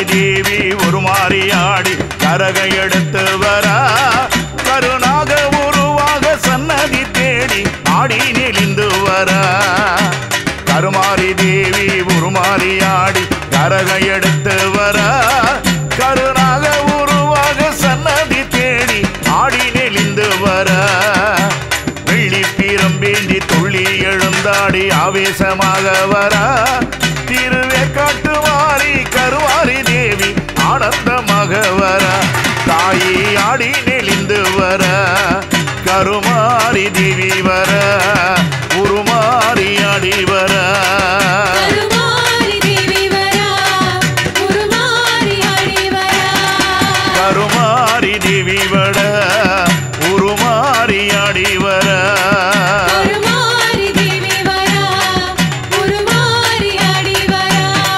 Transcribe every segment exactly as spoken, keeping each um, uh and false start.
தேவி உருமாறி ஆடி கரகை எடுத்து வர கருணாக உருவாக சன்னதி தேடி ஆடி நெளிந்து வர கருமாரி தேவி உருமாறி ஆடி கரகை எடுத்து வர கருணாக உருவாக சன்னதி தேடி ஆடி நெளிந்து வர வெள்ளி பீரம்பேந்தி துள்ளி எழுந்தாடி ஆவேசமாக வர திருவேற்காட்டு மாறி கருமாரி தேவி ஆனந்தமாக வர தாயி ஆடி நெளிந்து வர கருமாரி தேவி வர உருமாறி ஆடி வர கருமாரி தேவி வர உருமாறி ஆடி வர கருமாரி தேவி வர உருமாறி ஆடி வர கருமாரி தேவி வர உருமாறி ஆடி வர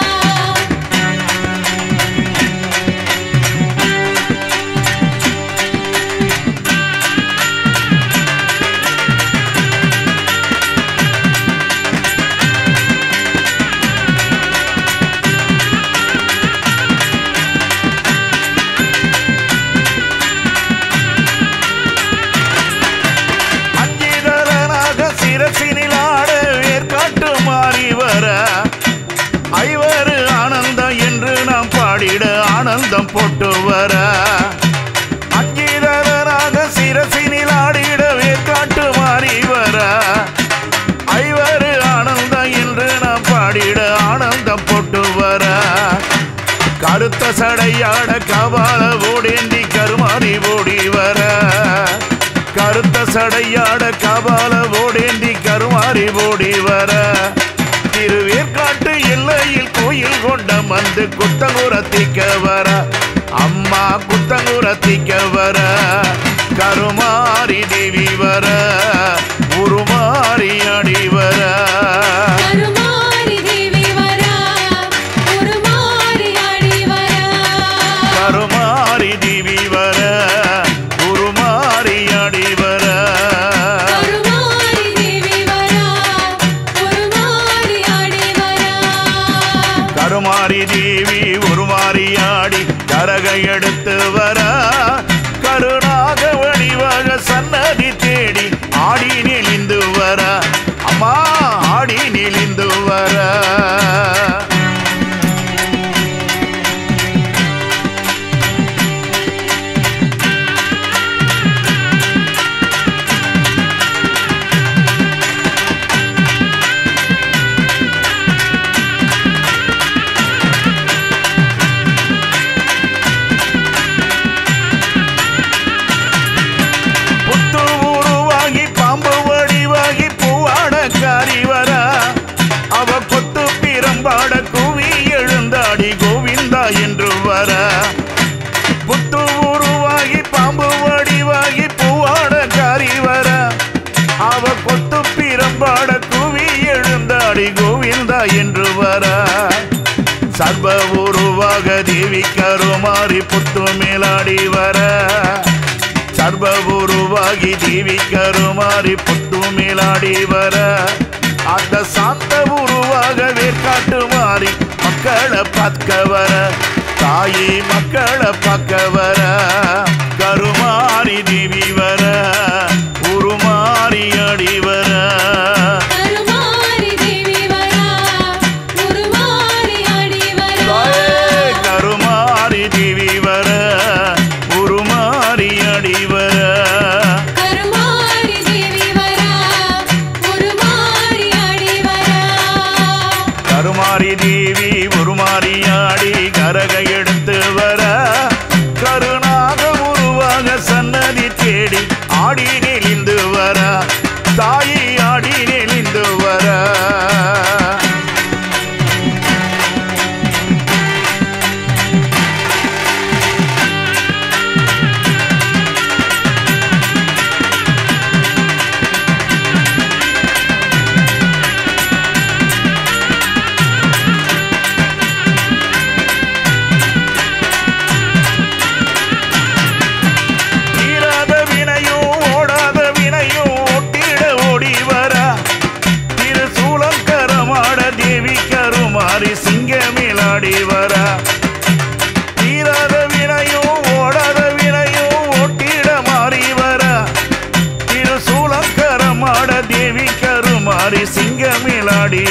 அஞ்சிதரனாக சிரசினில் ஆட வேற்காட்டு மாறி வர ஐவரு ஆனந்தம் என்று நாம் பாடிட ஆனந்தம் போட்டு வர அஞ்சிதரனாக சிரசினில் ஆடிட வேற்காட்டு மாறி வர ஐவரு ஆனந்தம் என்று நாம் பாடிட ஆனந்தம் போட்டு வர கருத்த சடையாட கபால ஓடேந்தி கருமாறி ஓடி வர கருத்த சடையாட கபால ஓடேந்தி கருமாறி ஓடி வர திருவேற்காட்டு எல்லையில் கோயில் கொண்ட வந்து குத்தங்குரத்திக்க வர அம்மா குத்தங்குரத்திக்க வர கருமாரி தேவி வர உருமாறி அடி வர கருமாரி தேவி வர உருமாறி ஆடி வர கருமாரி தேவி வர உருமாறி அடி வர கருமாரி தேவி வர உருமாறி ஆடி வர கருமாரி தேவி உருமாறி ஆடி கரகை எடுத்து வர கருணாக வடிவாக சன்னதி தேடி ஆடி நெளிந்து வர அம்மா ஆடி நெளிந்து வர புத்து உருவாகி பாம்பு வடிவாகி பூவாடக்காரி வர அவ கொத்து பிரம்பாட கூவி எழுந்தாடி கோவிந்தா என்று வர புத்து உருவாகி பாம்பு வடிவாகி பூவாடக்காரி வர அவ கொத்து பிரம்பாட கூவி எழுந்தாடி கோவிந்தா என்று வர சர்வ உருவாக தேவி கருமாறி புத்து மேலாடி வர சர்வ உருவாகி தேவி கருமாறி புத்து மேலாடி வர அந்த சாந்த உருவாக வேற்காட்டு மாறி மக்களை பார்க்க வர தாயி மக்களை பார்க்க வர கருமாரி தேவி வர உருமாறி அடி வர கருமாரி தேவி வர உருமாறி ஆடி வர கருமாரி தேவி வர உருமாறி அடி வர கருமாரி தேவி வர உருமாறி ஆடி வர கருமாரி தேவி உருமாறி ஆடி கரகை எடுத்து வர கருணாக உருவாக சன்னதி தேடி ஆடி நெளிந்து வர தாயி ஆடி நெளிந்து வர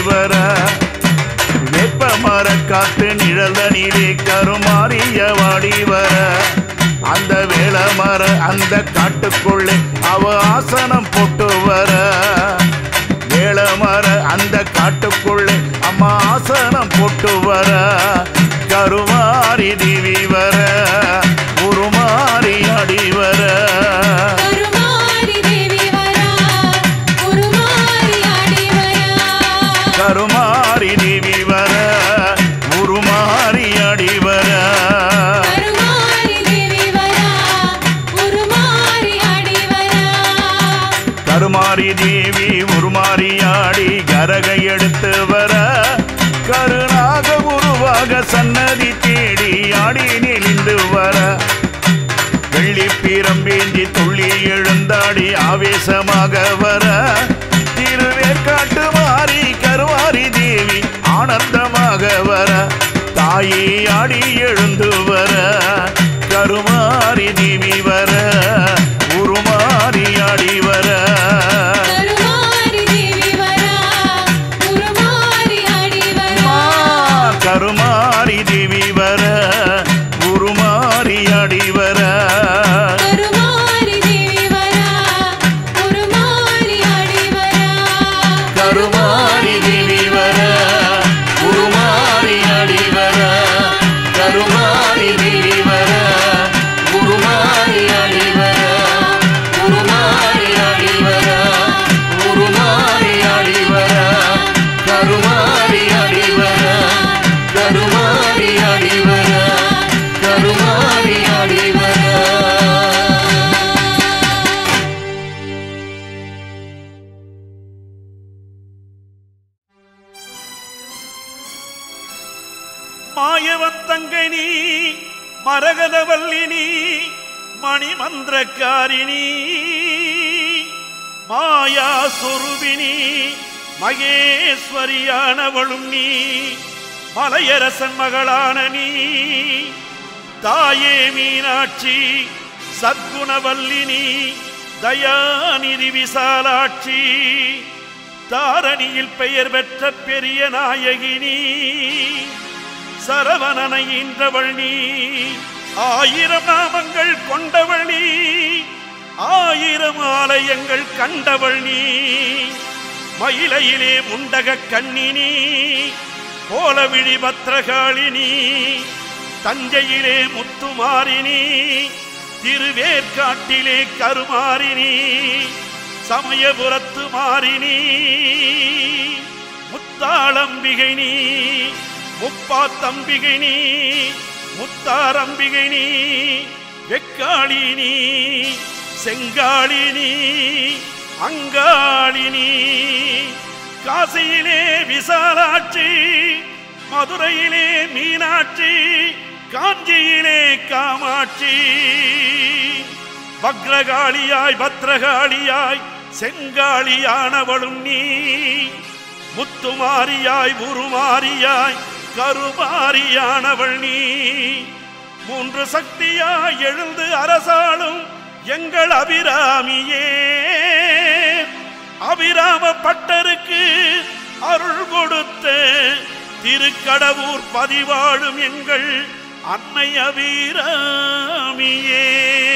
வர வெப்ப மர காத்து நிழலனிலே கருமாறிய வாடி வர அந்த வேள மர அந்த காட்டுக்குள்ளே அவ ஆசனம் போட்டு வர வேள மர அந்த காட்டுக்குள்ளே அம்மா ஆசனம் போட்டு வர கருமாரி தேவி வர உருமாறி அடி வர கருமாரி தேவி வரா உருமாறி ஆடி வரா கருமாரி தேவி வர உருமாறி அடி வர கருமாரி தேவி வரா உருமாறி ஆடி வரா கருமாரி தேவி உருமாறி ஆடி கரகை எடுத்து வர கருணாக உருவாக சன்னதி தேடி ஆடி நெளிந்து வர வெள்ளி பீரம்பேந்தி துள்ளி எழுந்தாடி ஆவேசமாக வர திருவேற்காட்டு மாறி கருமாரி தேவி ஆனந்தமாக வர தாயே ஆடி எழுந்து வர கருமாரி தேவி வர உருமாறி ஆடி வர கருமாரி தேவி வரா உருமாறி ஆடி வரா கருமாரி தேவி வர உருமாறி அடி வர கருமாரி தேவி வரா உருமாறி ஆடி வரா கருமாரி தேவி வர உருமாறி அடி வர கருமாரி தேவி வர உருமாறி அடி வர உருமாறி அடி வர உருமாறி அடி வர கருமாரி அடி வர கருமாரி அடி வர கருமாரி அடி வர மாயவன் தங்கனி மரகதவல்லினி மணிமந்திரக்காரிணி மாயா சொருபினி மகேஸ்வரியானவளும் நீ மலையரசன் மகளான நீ தாயே மீனாட்சி சத்குணவல்லினி தயாநிதி விசாலாட்சி தாரணியில் பெயர் பெற்ற பெரிய நாயகினி சரவணனை ஈன்றவள் நீ ஆயிரம் நாமங்கள் கொண்டவள் நீ ஆயிரம் ஆலயங்கள் கண்டவள் நீ மயிலையிலே முண்டக கண்ணினி கோலவிழி பத்ரகாளினி தஞ்சையிலே முத்துமாரினி திருவேற்காட்டிலே கருமாரினி சமயபுரத்து மாறினி முத்தாளம்பிகை நீ முப்பாத்தம்பிகை நீ முத்தாரம்பிகை நீ வெக்காளினி செங்காளினி அங்காளினி காசியிலே விசாலாட்சி மதுரையிலே மீனாட்சி காஞ்சியிலே காமாட்சி வக்ரகாளியாய் பத்ரகாளியாய் செங்காளியானவளும் நீ முத்துமாரியாய் உருமாரியாய் கருமாரியானவள் நீ மூன்று சக்தியாய் எழுந்து அரசாளும் எங்கள் அபிராமியே அபிராம பட்டருக்கு அருள் கொடுத்த திருக்கடவூர் பதிவாழும் எங்கள் அன்னை அபிராமியே